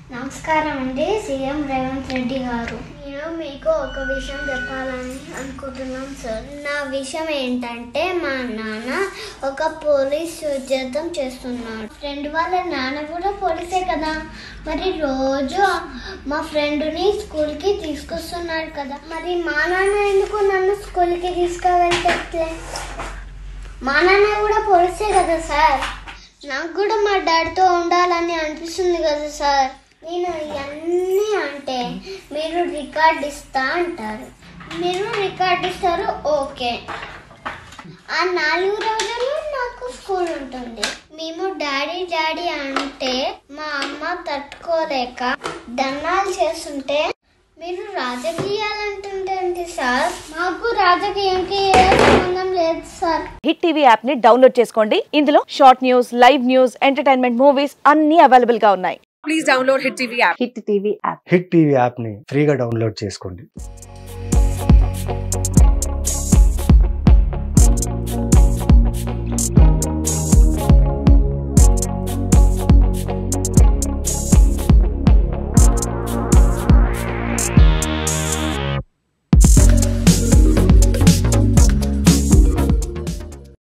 నమస్కారం అండి, సీఎం రేవంత్ రెడ్డి గారు. నేను మీకు ఒక విషయం చెప్పాలని అనుకుంటున్నాను సార్. నా విషయం ఏంటంటే, మా నాన్న ఒక పోలీస్ ఉద్యోగం చేస్తున్నాడు. ఫ్రెండ్ వాళ్ళ నాన్న కూడా పోలీసే కదా, మరి రోజు మా ఫ్రెండ్ని స్కూల్కి తీసుకొస్తున్నాడు కదా, మరి మా నాన్న ఎందుకు నన్ను స్కూల్కి తీసుకెళ్ళట్లే? మా నాన్న కూడా పోలీసే కదా సార్. నాకు కూడా మా డాడీతో ఉండాలని అనిపిస్తుంది కదా సార్. నేను ఇవన్నీ అంటే మీరు రికార్డ్ ఇస్తా అంటారు, మీరు రికార్డ్ ఇస్తారు, ఓకే. ఆ 4 రోజులు నాకు స్కూల్ ఉంటుంది. మేము డాడీ డాడీ అంటే మా అమ్మ తట్టుకోలేక దండాలు చేస్తుంటే మీరు రాజకీయాలంటుంటండి సార్. మాకు రాజకీయంకి ఏ సంబంధం లేదు సార్. హిట్ టీవీ యాప్ ని డౌన్లోడ్ చేసుకోండి. ఇందులో short news, live news, entertainment movies అన్ని అవైలబుల్ గా ఉన్నాయి. Please download hit TV app. Hit TV app ని ఫ్రీగా డౌన్లోడ్ చేసుకోండి.